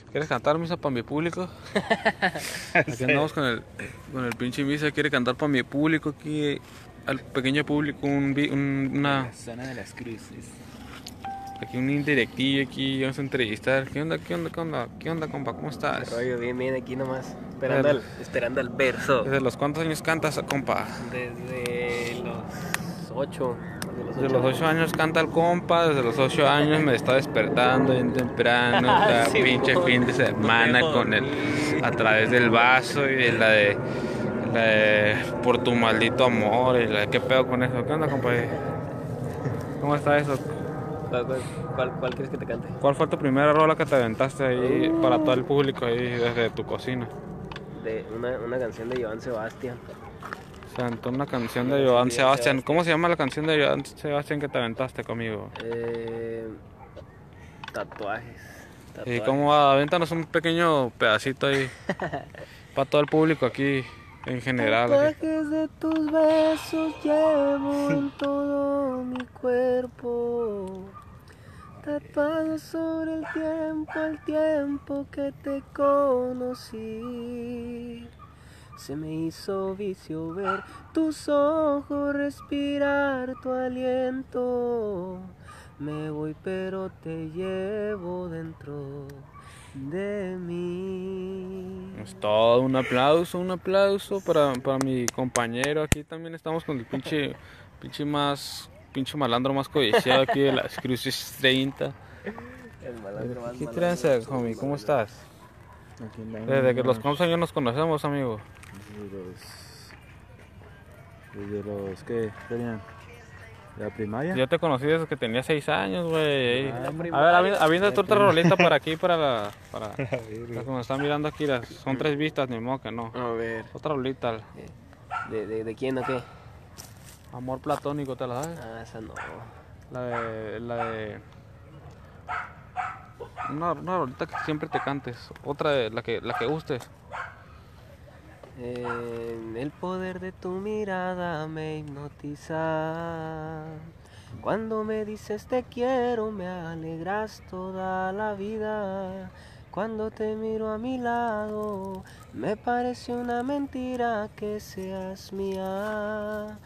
¿Quieres cantar misa para mi público? Aquí andamos con el pinche misa. Quiere cantar para mi público aquí, al pequeño público, La zona de las cruces. aquí un indirectillo aquí, vamos a entrevistar. ¿Qué onda, compa? ¿Cómo Qué estás? rollo, bien, aquí nomás. Pero- Esperando al verso. ¿Desde los cuántos años cantas, compa? Desde los 8. Desde los 8 años canta el compa, desde los 8 años me está despertando bien temprano, cada Sí, pinche mon. fin de semana No con me el dormí. a través del vaso y la de por tu maldito amor y la de qué pedo con eso. ¿Qué onda, compa? ¿Cómo está eso? ¿Cuál quieres que te cante? ¿Cuál fue tu primera rola que te aventaste ahí para todo el público ahí desde tu cocina? De una canción de Joan Sebastián. Se aventó una canción de Sí, Joan sí, Sebastián. ¿Cómo se llama la canción de Joan Sebastián que te aventaste conmigo? Tatuajes. ¿Y cómo va? Avéntanos un pequeño pedacito ahí para todo el público aquí en general. Aquí. Tatuajes de tus besos llevo en todo mi cuerpo. Tatuado sobre el tiempo que te conocí. Se me hizo vicio ver tus ojos, respirar tu aliento. Me voy pero te llevo dentro de mí. Es todo un aplauso para mi compañero. Aquí también estamos con el pinche malandro más codiciado aquí de las Cruces 30. El malandro más ¿Qué malandro. tranza, homie? ¿Cómo estás? Aquí andamos, Desde que los cuántos años nos conocemos, amigo. desde los ¿qué serían? ¿De la primaria? Yo te conocí desde que tenía 6 años, güey. Ah, A primaria. ver, aviéntate otra rolita para aquí, para las verga. que nos están mirando aquí. Son 3 vistas, ni modo que no. A ver. Otra rolita. ¿De quién o qué? Amor platónico, ¿te la sabes? Ah, esa no. La de una rolita que siempre te cantes. Otra de la que gustes. El poder de tu mirada me hipnotiza. Cuando me dices te quiero, me alegras toda la vida. Cuando te miro a mi lado, me parece una mentira que seas mía,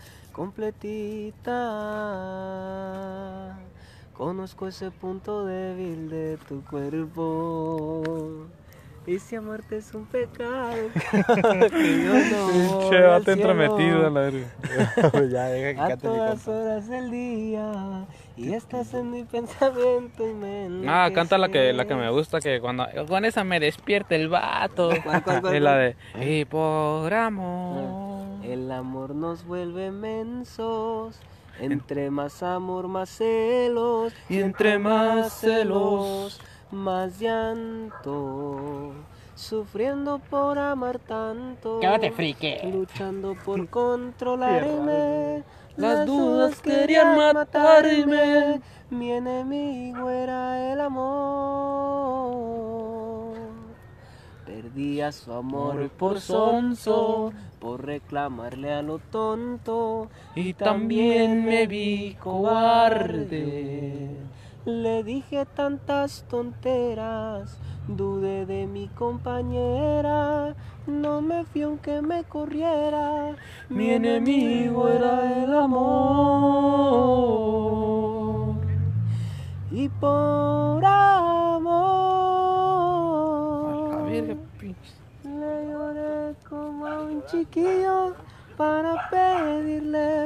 completita. Conozco ese punto débil de tu cuerpo. Y si amarte es un pecado, que yo no voy Pinche al vato cielo entrometido, la verga. Ya, deja que a cante mi todas compa. horas del día. Y estás en mi pensamiento y me Ah, canta la que me gusta, que cuando con esa me despierta el vato. ¿Cuál? Es la de y por amor. El amor nos vuelve mensos. Entre más amor, más celos. Y entre más celos, más llanto. Sufriendo por amar tanto. Cállate, frique. Luchando por controlarme. Las dudas querían matarme. Mi enemigo era el amor. Perdía su amor por sonso, por reclamarle a lo tonto. Y también me vi cobarde. Le dije tantas tonteras, dudé de mi compañera. No me fui aunque me corriera. Mi enemigo era el amor. Y por amor A la verga, pinche. le lloré como a un chiquillo para pedirle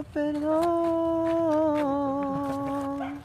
perdón.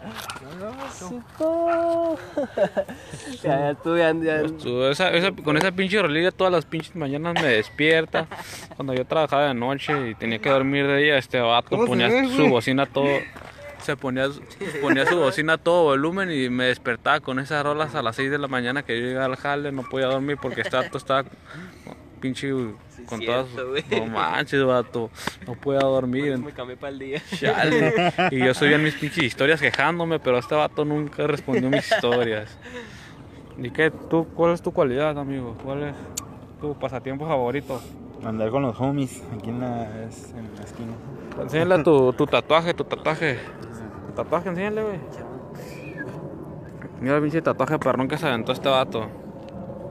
Supo. Ya estuve ya. Con esa pinche rolilla todas las pinches mañanas me despierta. Cuando yo trabajaba de noche y tenía que dormir de día, este vato ponía su bocina todo. Ponía su bocina a todo volumen y me despertaba con esas rolas a las 6 de la mañana que yo llegaba al jale, no podía dormir porque este vato estaba pinche con todas. No manches, vato, no podía dormir. Me cambié para el día. Chale. Y yo subía mis pinches historias quejándome, pero este vato nunca respondió mis historias. ¿Y qué? ¿Cuál es tu cualidad, amigo? ¿Cuál es tu pasatiempo favorito? Andar con los homies aquí en la esquina. Enséñale tu tatuaje. Tu tatuaje, enséñale, güey. Mira el pinche tatuaje perrón que se aventó este vato.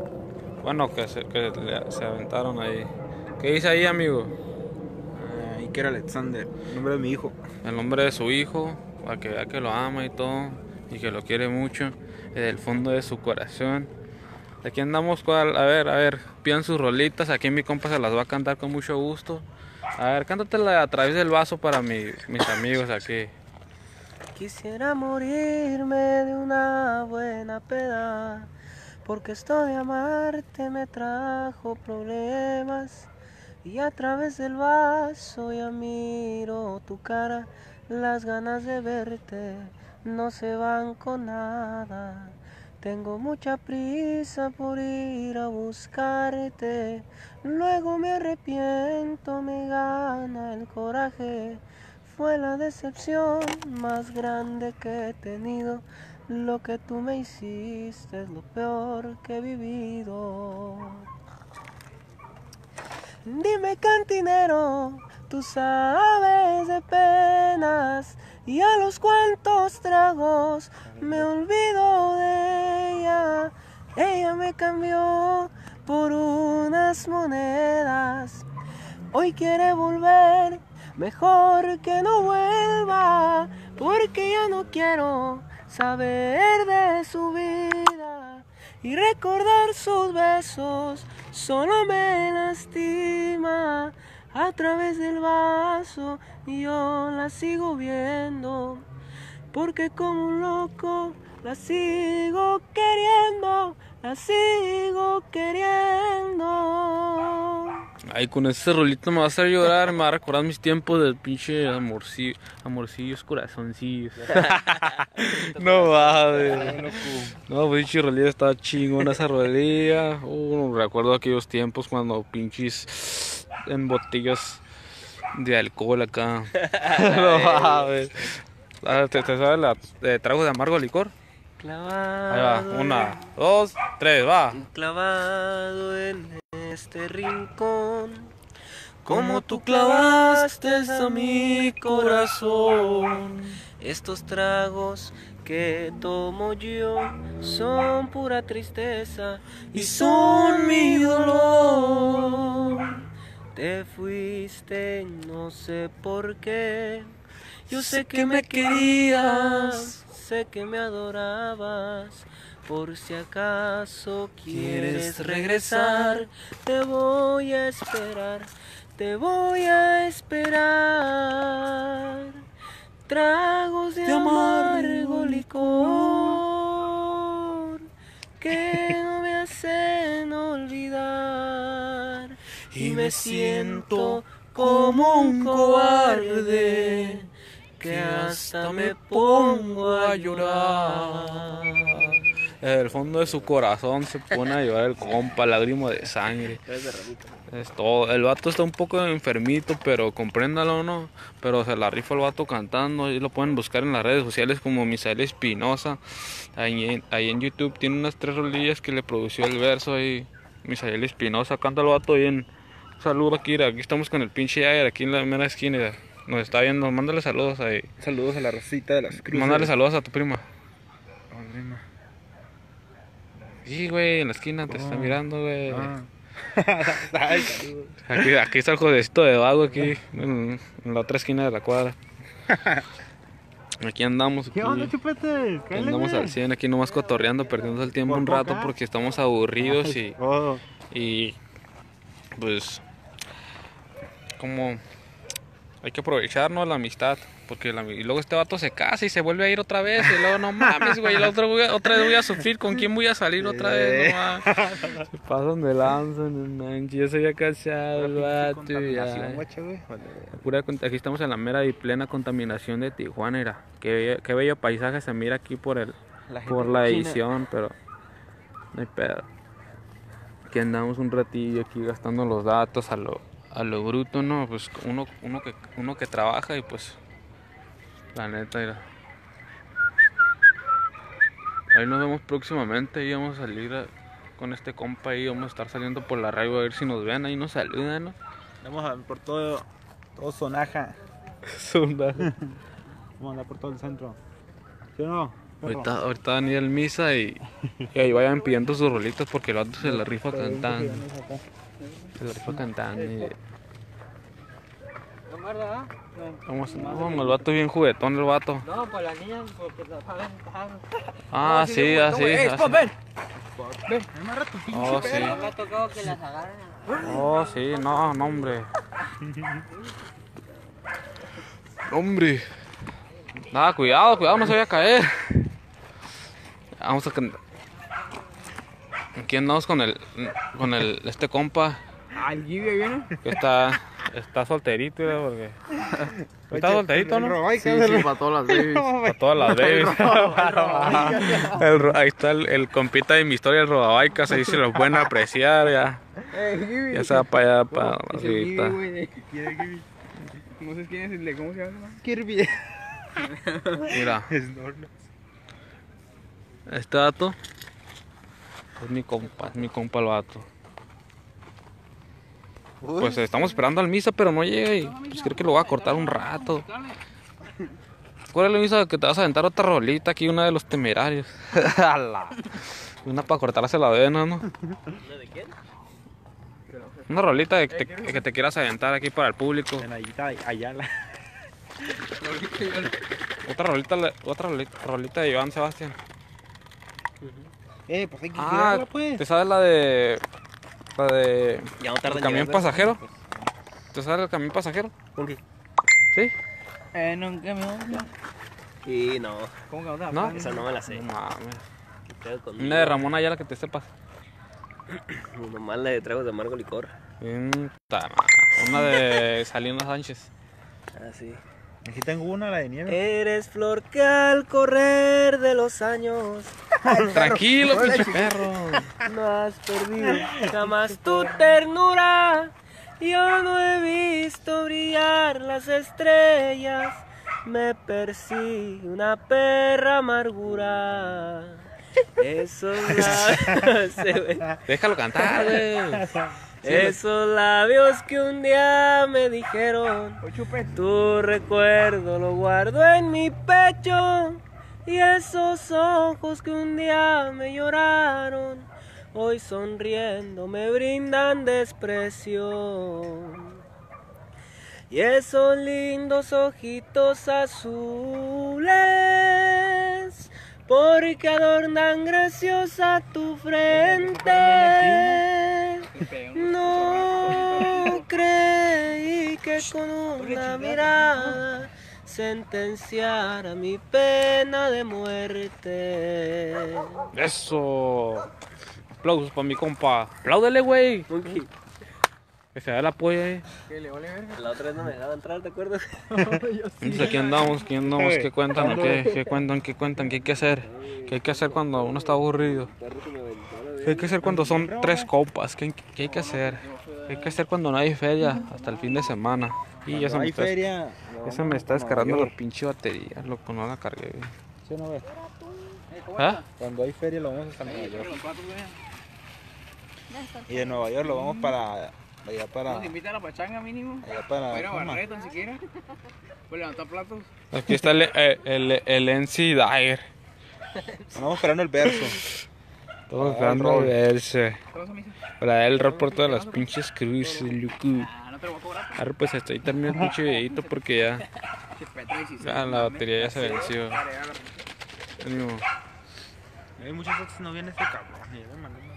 Bueno, se aventaron ahí. ¿Qué dice ahí, amigo? Iker Alexander, nombre de mi hijo. El nombre de su hijo, para que vea que lo ama y todo, y que lo quiere mucho, desde el fondo de su corazón. Aquí andamos, a ver, pidan sus rolitas, aquí mi compa se las va a cantar con mucho gusto. A ver, cántatela a través del vaso para mis amigos aquí. Quisiera morirme de una buena peda, porque esto de amarte me trajo problemas. Y a través del vaso ya miro tu cara, las ganas de verte no se van con nada. Tengo mucha prisa por ir a buscarte, luego me arrepiento, me gana el coraje. Fue la decepción más grande que he tenido, lo que tú me hiciste es lo peor que he vivido. Dime cantinero, tú sabes de penas, y a los cuantos tragos me olvido de ella. Ella me cambió por unas monedas, hoy quiere volver, mejor que no vuelva, porque ya no quiero saber de su vida. Y recordar sus besos solo me lastima. A través del vaso yo la sigo viendo, porque como un loco la sigo queriendo, la sigo queriendo. Ay, con ese rolito me va a hacer llorar, me va a recordar mis tiempos del pinche amorcillos, corazoncillos. No mames. No, pinche rolilla estaba chingona esa rolilla. Recuerdo aquellos tiempos cuando pinches en botellas de alcohol acá. No mames. ¿Te sabes la de trago de amargo licor? Clavado, Ahí va, 1, 2, 3, va. clavado en este rincón, como tú clavaste a mi corazón. Estos tragos que tomo yo son pura tristeza y son mi dolor. Te fuiste, no sé por qué. Yo sé que me querías, sé que me adorabas. Por si acaso quieres regresar, te voy a esperar, te voy a esperar. Tragos de amargo licor que no me hacen olvidar, y me siento como un cobarde que hasta me pongo a llorar. El fondo de su corazón se pone a llorar el compa, lágrima de sangre. Es todo. El vato está un poco enfermito, pero compréndalo, ¿no? Pero se la rifa el vato cantando. Y lo pueden buscar en las redes sociales como Misael Espinosa. Ahí en YouTube tiene unas 3 rolillas que le produció el verso ahí. Misael Espinosa, canta el vato bien. Un saludo aquí estamos con el pinche Ayer, aquí en la mera esquina. Nos está viendo, mándale saludos ahí. Saludos a la Rosita de las Cruces. Mándale saludos a tu prima. Sí, güey, en la esquina te está mirando, güey. Ay, saludos. Aquí está el jodecito de vago, aquí en la otra esquina de la cuadra. Aquí andamos. Aquí, ¿Qué onda, chupetes? aquí andamos al 100, aquí nomás cotorreando, perdiendo el tiempo un rato porque estamos aburridos y pues como hay que aprovecharnos la amistad, porque y luego este vato se casa y se vuelve a ir otra vez y luego no mames, güey, otra vez voy a sufrir, ¿con quién voy a salir otra vez? No mames. Se pasan de lanza, no manches, yo soy ya casado, el vato, ya. Aquí estamos en la mera y plena contaminación de Tijuana, mira, qué bello paisaje se mira aquí por la edición, pero no hay pedo. Aquí andamos un ratillo aquí gastando los datos a lo bruto, ¿no? Pues uno que trabaja y pues la neta, mira. Ahí nos vemos próximamente y vamos a salir con este compa y vamos a estar saliendo por la radio a ver si nos ven, ahí nos saludan, ¿no? Vamos por todo Sonaja. Sonaja. Vamos a andar por todo el centro. ¿Sí o no? Ahorita van a ir al misa y ahí vayan pidiendo sus rolitas porque el vato se la rifa cantando. Se la rifa cantando. No, el vato es bien juguetón, el vato. No, para la niña, porque la va a aventar. Ah, sí, así. Spot, ven. Ven, amarra tu pinche Oh, sí. perro. Me ha tocado que las agarren. Oh, sí, no, hombre. Hombre. Nada, cuidado, no se vaya a caer. Vamos a cantar. Aquí andamos con este compa. ¿Al Gibi viene? Que está solterito, ¿verdad? Porque está solterito, ¿no? Sí, para todas las babies. Para todas las babies. Ahí está el compita de mi historia, el robabaicas. Ahí se lo pueden apreciar ya. Ya se va para allá, para arribita. No sé quién es el de, ¿cómo se llama? Kirby. Mira, este vato es mi compa el vato. Pues estamos esperando al misa, pero no llega y pues creo que lo voy a cortar un rato. ¿Cuál es la misa que te vas a aventar otra rolita aquí, una de los temerarios? Una para cortarse la vena, ¿no? ¿Una de quién? Una rolita que te quieras aventar aquí para el público. En Ayala. Otra rolita de Joan Sebastián. Pues hay que Ah, girarla, pues. ¿te sabes la de Ya no tarda el camión pasajero? ¿Te sabes el camión pasajero? ¿Con qué? ¿Sí? No, un camión. Sí, no. ¿Cómo que no? ¿No? Esa no me la sé. No mames. ¿Qué pedo conmigo? Una de Ramón Ayala que te sepas. Nomás la de tragos de amargo licor. Una de Salina Sánchez. Ah, sí. Aquí tengo una, la de nieve. Eres flor que al correr de los años Tranquilo, pinche perro. no has perdido jamás tu ternura. Yo no he visto brillar las estrellas, me persigue una perra amargura. Esos labios, Déjalo cantar, güey. esos labios que un día me dijeron, tu recuerdo lo guardo en mi pecho. Y esos ojos que un día me lloraron, hoy sonriendo me brindan desprecio. Y esos lindos ojitos azules, porque adornan graciosa tu frente. No creí que con una mirada sentenciara mi pena de muerte. Eso. Aplausos para mi compa. Apláudele, güey. Que se da el apoyo ahí. La otra vez no me dejaba entrar, ¿te acuerdas? Entonces aquí andamos, ¿qué cuentan? ¿Qué cuentan? ¿Qué hay que hacer? ¿Qué hay que hacer cuando uno está aburrido? ¿Qué hay que hacer cuando son 3 copas? ¿Qué hay que hacer? ¿Qué hay que hacer cuando no hay feria? Hasta el fin de semana. Y ya se me está, feria. ya se me está descargando la pinche batería, loco, no la cargué. ¿Sí o no ves? ¿Ah? Cuando hay feria lo vamos hasta Nueva York. Y de Nueva York lo vamos para allá para. Nos invita a la pachanga mínimo. Allá para. Para ir a Barreto tan siquiera. Pues levantar platos. Aquí está el NC Dyer. Andamos esperando el verso. Estamos esperando verse. ¿Qué vas a misa? Para el reporte de las pinches cruces, loco. Ah, no te lo voy a cobrar. Ahora pues estoy terminando el pinche videito porque ya la batería ya se venció. Ánimo. Hay muchas veces no viene este cabrón.